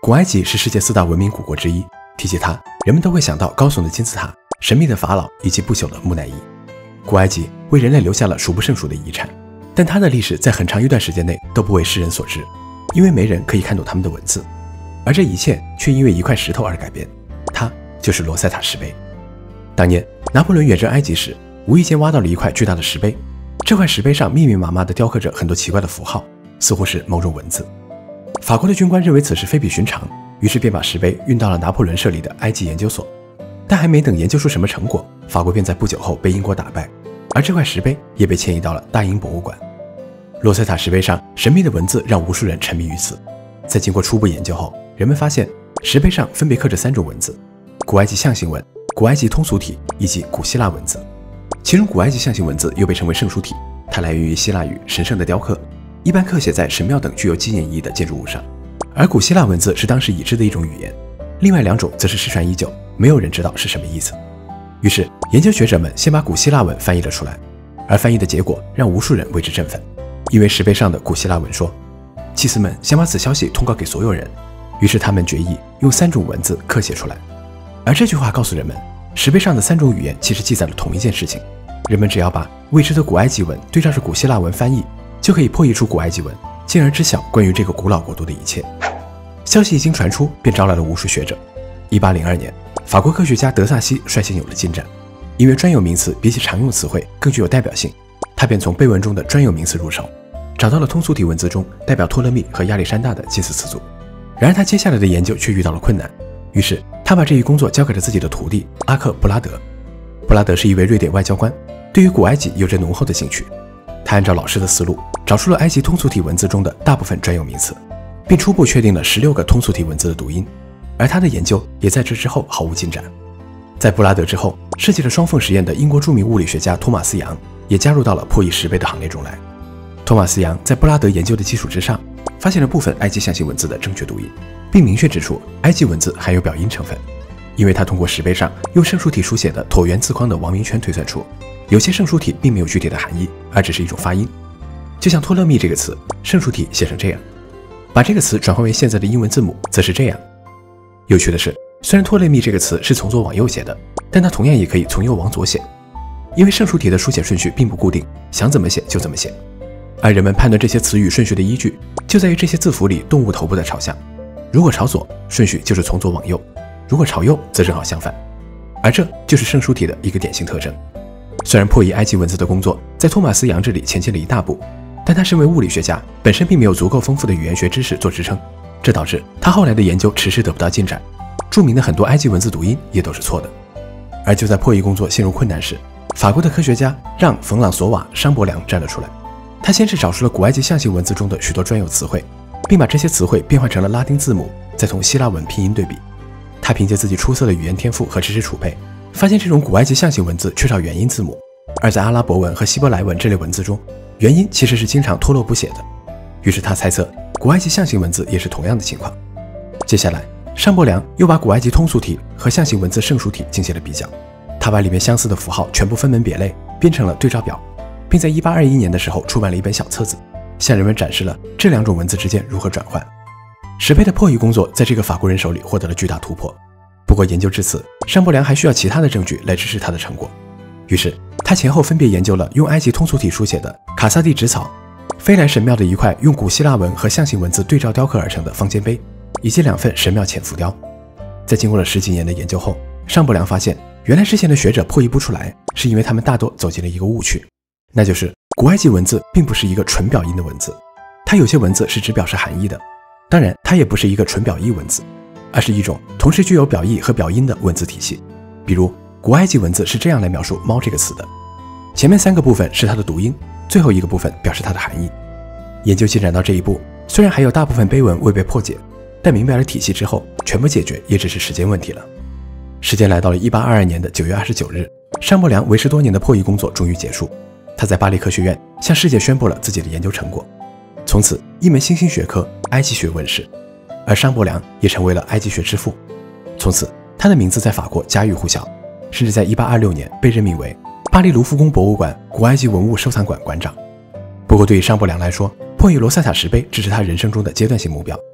古埃及是世界4大文明古国之一，提起它，人们都会想到高耸的金字塔、神秘的法老以及不朽的木乃伊。古埃及为人类留下了数不胜数的遗产，但它的历史在很长一段时间内都不为世人所知，因为没人可以看懂他们的文字。而这一切却因为一块石头而改变，它就是罗塞塔石碑。当年拿破仑远征埃及时，无意间挖到了一块巨大的石碑，这块石碑上密密麻麻地雕刻着很多奇怪的符号，似乎是某种文字。法国的军官认为此事非比寻常，于是便把石碑运到了拿破仑设立的埃及研究所。但还没等研究出什么成果，法国便在不久后被英国打败，而这块石碑也被迁移到了大英博物馆。罗塞塔石碑上神秘的文字让无数人沉迷于此。在经过初步研究后，人们发现石碑上分别刻着3种文字：古埃及象形文、古埃及通俗体以及古希腊文字。其中古埃及象形文字又被称为圣书体，它来源于希腊语神圣的雕刻，一般刻写在神庙等具有纪念意义的建筑物上。而古希腊文字是当时已知的一种语言，另外2种则是失传已久，没有人知道是什么意思。于是研究学者们先把古希腊文翻译了出来，而翻译的结果让无数人为之振奋，因为石碑上的古希腊文说，祭司们想把此消息通告给所有人，于是他们决议用3种文字刻写出来。而这句话告诉人们，石碑上的3种语言其实记载了同一件事情，人们只要把未知的古埃及文对照着古希腊文翻译，就可以破译出古埃及文，进而知晓关于这个古老国度的一切。消息一经传出，便招来了无数学者。1802年，法国科学家德萨西率先有了进展，因为专有名词比起常用词汇更具有代表性，他便从碑文中的专有名词入手，找到了通俗体文字中代表托勒密和亚历山大的祭祀词组。然而他接下来的研究却遇到了困难，于是他把这一工作交给了自己的徒弟阿克布拉德。布拉德是一位瑞典外交官，对于古埃及有着浓厚的兴趣。他按照老师的思路，找出了埃及通俗体文字中的大部分专有名词，并初步确定了16个通俗体文字的读音，而他的研究也在这之后毫无进展。在布拉德之后，设计了双缝实验的英国著名物理学家托马斯杨也加入到了破译石碑的行列中来。托马斯杨在布拉德研究的基础之上，发现了部分埃及象形文字的正确读音，并明确指出埃及文字含有表音成分，因为他通过石碑上用圣书体书写的椭圆字框的王明圈推算出，有些圣书体并没有具体的含义，而只是一种发音。就像托勒密这个词，圣书体写成这样，把这个词转换为现在的英文字母则是这样。有趣的是，虽然托勒密这个词是从左往右写的，但它同样也可以从右往左写，因为圣书体的书写顺序并不固定，想怎么写就怎么写。而人们判断这些词语顺序的依据，就在于这些字符里动物头部的朝向，如果朝左，顺序就是从左往右，如果朝右，则正好相反。而这就是圣书体的一个典型特征。虽然破译埃及文字的工作在托马斯杨这里前进了一大步，但他身为物理学家，本身并没有足够丰富的语言学知识做支撑，这导致他后来的研究迟迟得不到进展，著名的很多埃及文字读音也都是错的。而就在破译工作陷入困难时，法国的科学家让·冯·朗索瓦·商伯良站了出来。他先是找出了古埃及象形文字中的许多专有词汇，并把这些词汇变换成了拉丁字母，再同希腊文拼音对比。他凭借自己出色的语言天赋和知识储备，发现这种古埃及象形文字缺少元音字母，而在阿拉伯文和希伯来文这类文字中，元音其实是经常脱落不写的。于是他猜测古埃及象形文字也是同样的情况。接下来，商伯良又把古埃及通俗体和象形文字圣书体进行了比较，他把里面相似的符号全部分门别类，编成了对照表，并在1821年的时候出版了一本小册子，向人们展示了这2种文字之间如何转换。石碑的破译工作在这个法国人手里获得了巨大突破。不过研究至此，商伯良还需要其他的证据来支持他的成果。于是他前后分别研究了用埃及通俗体书写的卡萨蒂纸草、菲莱神庙的一块用古希腊文和象形文字对照雕刻而成的方尖碑，以及2份神庙浅浮雕。在经过了10几年的研究后，商伯良发现，原来之前的学者破译不出来，是因为他们大多走进了一个误区，那就是古埃及文字并不是一个纯表音的文字，它有些文字是只表示含义的，当然它也不是一个纯表意文字，而是一种同时具有表意和表音的文字体系。比如古埃及文字是这样来描述猫这个词的，前面3个部分是它的读音，最后一个部分表示它的含义。研究进展到这一步，虽然还有大部分碑文未被破解，但明白了体系之后，全部解决也只是时间问题了。时间来到了1822年的9月29日，商伯良维持多年的破译工作终于结束，他在巴黎科学院向世界宣布了自己的研究成果。从此，一门新兴学科埃及学问世，而商伯良也成为了埃及学之父。从此，他的名字在法国家喻户晓，甚至在1826年被任命为巴黎卢浮宫博物馆古埃及文物收藏馆馆长。不过，对于商伯良来说，破译罗塞塔石碑只是他人生中的阶段性目标，他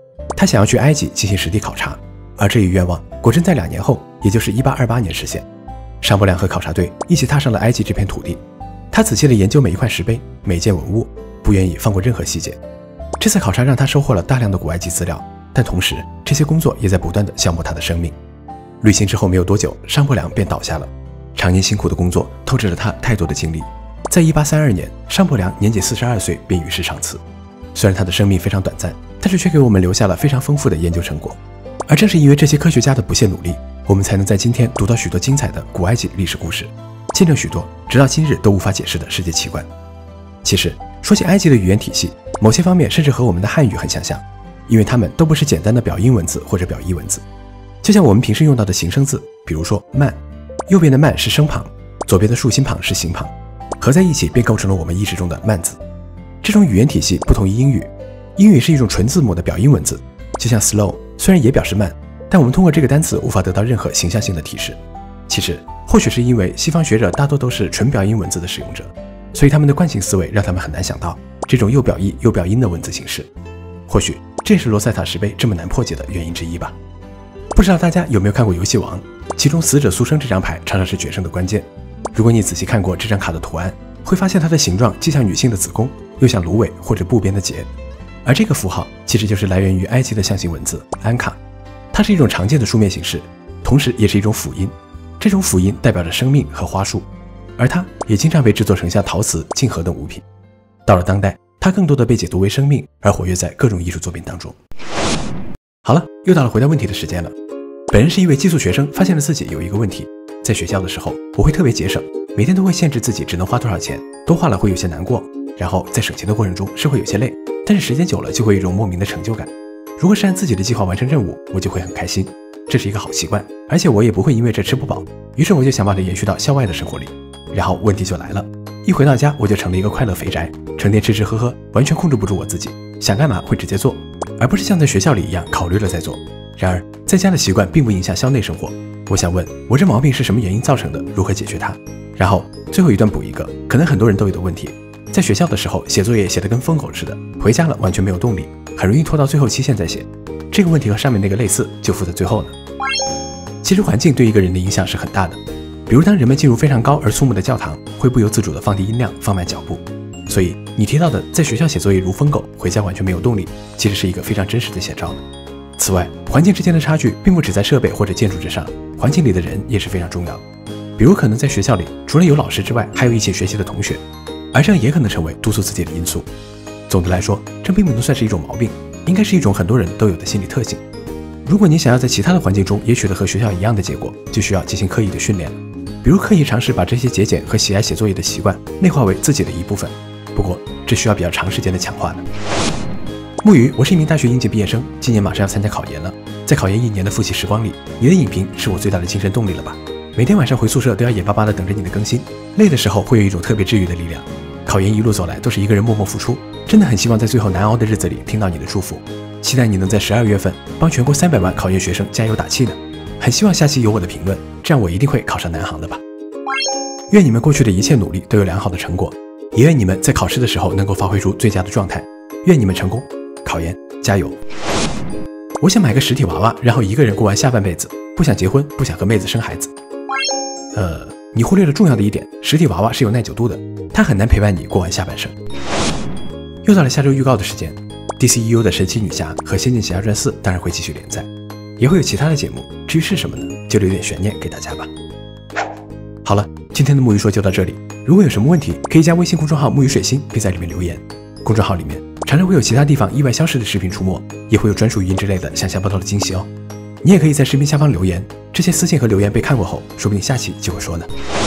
他想要去埃及进行实地考察，而这一愿望果真在2年后，也就是1828年实现。商伯良和考察队一起踏上了埃及这片土地，他仔细地研究每一块石碑、每一件文物，不愿意放过任何细节。这次考察让他收获了大量的古埃及资料，但同时这些工作也在不断地消磨他的生命。旅行之后没有多久，商伯良便倒下了。常年辛苦的工作透支了他太多的精力。在1832年，商伯良年仅42岁便与世长辞。虽然他的生命非常短暂，但是却给我们留下了非常丰富的研究成果。而正是因为这些科学家的不懈努力，我们才能在今天读到许多精彩的古埃及历史故事，见证许多直到今日都无法解释的世界奇观。其实说起埃及的语言体系，某些方面甚至和我们的汉语很相像，因为它们都不是简单的表音文字或者表意文字。就像我们平时用到的形声字，比如说慢，右边的慢是声旁，左边的竖心旁是形旁，合在一起便构成了我们意识中的慢字。这种语言体系不同于英语，英语是一种纯字母的表音文字，就像 slow 虽然也表示慢，但我们通过这个单词无法得到任何形象性的提示。其实或许是因为西方学者大多都是纯表音文字的使用者，所以他们的惯性思维让他们很难想到这种又表意又表音的文字形式。或许这也是罗塞塔石碑这么难破解的原因之一吧。不知道大家有没有看过游戏王，其中死者苏生这张牌常常是决胜的关键。如果你仔细看过这张卡的图案，会发现它的形状既像女性的子宫，又像芦苇或者布边的结，而这个符号其实就是来源于埃及的象形文字安卡，它是一种常见的书面形式，同时也是一种辅音。这种辅音代表着生命和花束，而它也经常被制作成像陶瓷、镜盒等物品。到了当代，它更多的被解读为生命，而活跃在各种艺术作品当中。好了，又到了回答问题的时间了。本人是一位寄宿学生，发现了自己有一个问题，在学校的时候我会特别节省，每天都会限制自己只能花多少钱，多花了会有些难过，然后在省钱的过程中是会有些累，但是时间久了就会有一种莫名的成就感。如果是按自己的计划完成任务，我就会很开心，这是一个好习惯，而且我也不会因为这吃不饱。于是我就想把它延续到校外的生活里。然后问题就来了，一回到家我就成了一个快乐肥宅，成天吃吃喝喝，完全控制不住我自己，想干嘛会直接做，而不是像在学校里一样考虑了再做。然而在家的习惯并不影响校内生活，我想问我这毛病是什么原因造成的，如何解决它？然后最后一段补一个可能很多人都有的问题，在学校的时候写作业写得跟疯狗似的，回家了完全没有动力，很容易拖到最后期限再写。这个问题和上面那个类似，就附在最后呢。其实环境对一个人的影响是很大的，比如当人们进入非常高而肃穆的教堂，会不由自主地放低音量，放慢脚步。所以你提到的在学校写作业如疯狗，回家完全没有动力，其实是一个非常真实的写照呢。此外，环境之间的差距并不只在设备或者建筑之上，环境里的人也是非常重要的。比如可能在学校里，除了有老师之外，还有一起学习的同学，而这样也可能成为督促自己的因素。总的来说，这并不能算是一种毛病，应该是一种很多人都有的心理特性。如果你想要在其他的环境中也取得和学校一样的结果，就需要进行刻意的训练了。比如刻意尝试把这些节俭和喜爱写作业的习惯内化为自己的一部分，不过这需要比较长时间的强化的。木鱼，我是一名大学应届毕业生，今年马上要参加考研了。在考研1年的复习时光里，你的影评是我最大的精神动力了吧？每天晚上回宿舍都要眼巴巴的等着你的更新，累的时候会有一种特别治愈的力量。考研一路走来都是一个人默默付出，真的很希望在最后难熬的日子里听到你的祝福，期待你能在12月份帮全国300万考研学生加油打气呢。很希望下期有我的评论，这样我一定会考上南航的吧。愿你们过去的一切努力都有良好的成果，也愿你们在考试的时候能够发挥出最佳的状态。愿你们成功，考研加油！我想买个实体娃娃，然后一个人过完下半辈子，不想结婚，不想和妹子生孩子。你忽略了重要的一点，实体娃娃是有耐久度的，它很难陪伴你过完下半生。又到了下周预告的时间 ，DCEU 的神奇女侠和仙剑奇侠传4当然会继续连载，也会有其他的节目，至于是什么呢，就留点悬念给大家吧。好了，今天的木鱼说就到这里，如果有什么问题，可以加微信公众号木鱼水星，并在里面留言。公众号里面常常会有其他地方意外消失的视频出没，也会有专属语音之类的想象不到的惊喜哦。你也可以在视频下方留言，这些私信和留言被看过后，说不定下期就会说呢。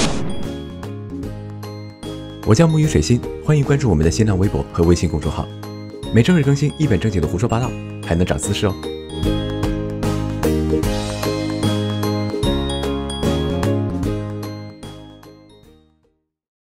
我叫木鱼水星，欢迎关注我们的新浪微博和微信公众号，每周日更新一本正经的胡说八道，还能长姿势哦。